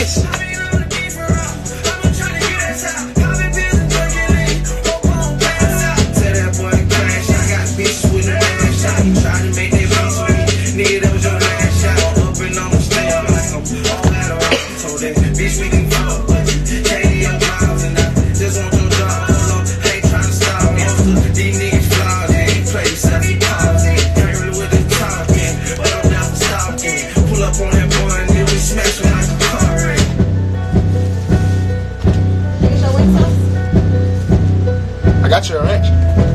bitch. I got your wrench.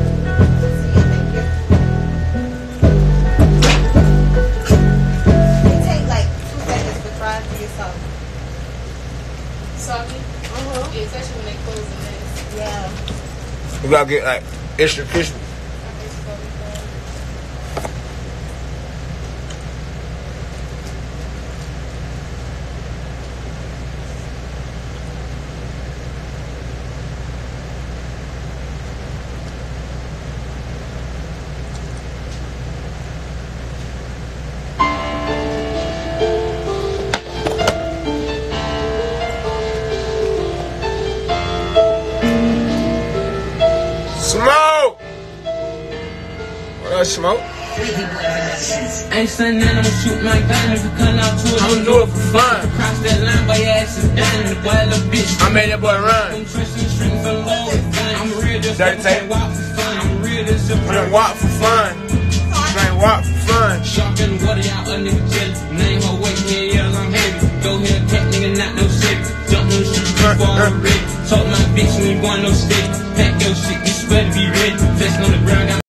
It takes like 2 seconds to fry for yourself. Soggy? Yeah, especially when they close the mess. Yeah. We gotta get like extra crispy. Smoke! What up, Smoke? Ain't saying that I'ma shoot my gun if you come out to it. I'ma do it for fun. Cross that line, boy, your ass is down. The boy, little bitch. I made that boy run. I'm twisting strings for low. I'm real, just Dirty tape. walk for fun. I'm real, just I'm gonna walk for fun. Ain't walk for fun. shark in the water, y'all a nigga jelly. Name her weight, yeah, I'm heavy. Go ahead, cat nigga, not no shit. Jump on the street before I'm ready. Told my bitch, we ain't going no steady. Pack your shit, you better be ready. Flexing on the ground, got